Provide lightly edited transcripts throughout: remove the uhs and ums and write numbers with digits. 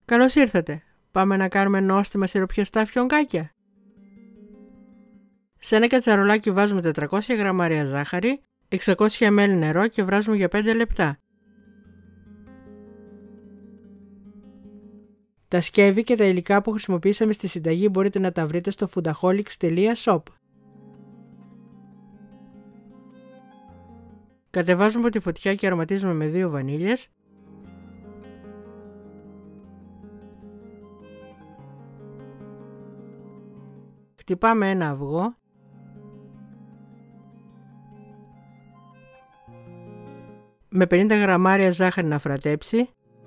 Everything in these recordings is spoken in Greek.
Καλώς ήρθατε. Πάμε να κάνουμε νόστιμα σιροπιαστά φιονκάκια. Σε ένα κατσαρολάκι βάζουμε 400 γραμμάρια ζάχαρη, 600 ml νερό και βράζουμε για 5 λεπτά. Τα σκεύη και τα υλικά που χρησιμοποιήσαμε στη συνταγή μπορείτε να τα βρείτε στο foodaholics.shop. Κατεβάζουμε από τη φωτιά και αρωματίζουμε με 2 βανίλιες. Χτυπάμε ένα αυγό. Με 50 γραμμάρια ζάχαρη να φρατέψει.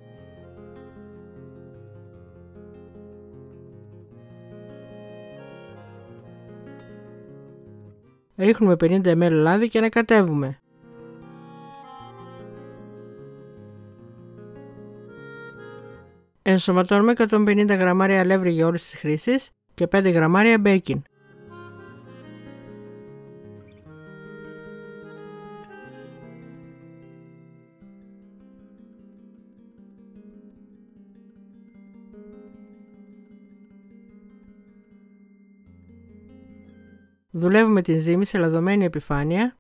Ρίχνουμε 50 ml λάδι και ανακατεύουμε. Ενσωματώνουμε 150 γραμμάρια αλεύρι για όλες τις χρήσεις και 5 γραμμάρια μπέικιν. Δουλεύουμε την ζύμη σε λαδωμένη επιφάνεια.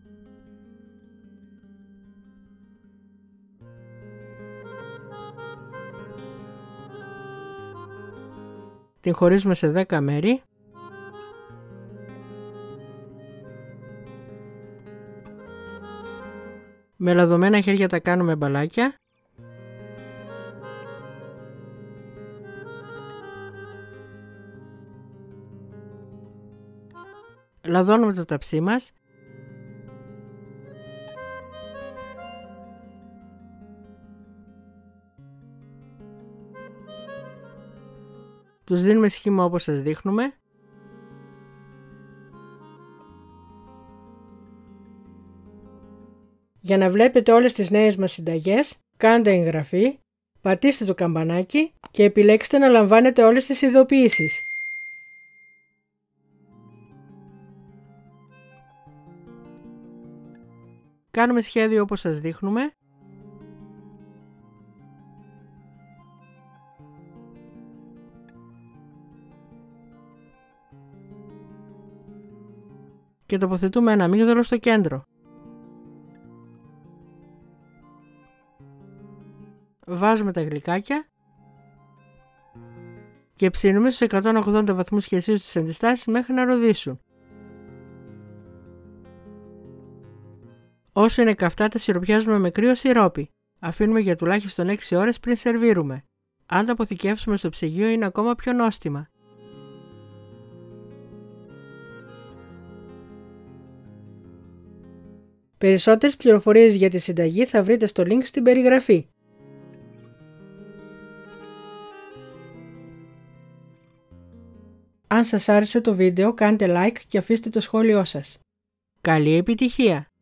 Την χωρίζουμε σε 10 μέρη. Με λαδωμένα χέρια τα κάνουμε μπαλάκια. Λαδώνουμε το ταψί μας. Τους δίνουμε σχήμα όπως σας δείχνουμε. Για να βλέπετε όλες τις νέες μας συνταγές, κάντε εγγραφή, πατήστε το καμπανάκι και επιλέξτε να λαμβάνετε όλες τις ειδοποιήσεις. Κάνουμε σχέδιο όπως σας δείχνουμε. Και τοποθετούμε ένα αμύγδαλο στο κέντρο. Βάζουμε τα γλυκάκια και ψήνουμε στους 180 βαθμούς Κελσίου στις αντιστάσεις μέχρι να ροδίσουν. Όσο είναι καυτά τα σιροπιάζουμε με κρύο σιρόπι. Αφήνουμε για τουλάχιστον 6 ώρες πριν σερβίρουμε. Αν τα αποθηκεύσουμε στο ψυγείο είναι ακόμα πιο νόστιμα. Περισσότερες πληροφορίες για τη συνταγή θα βρείτε στο link στην περιγραφή. Αν σας άρεσε το βίντεο κάντε like και αφήστε το σχόλιο σας. Καλή επιτυχία!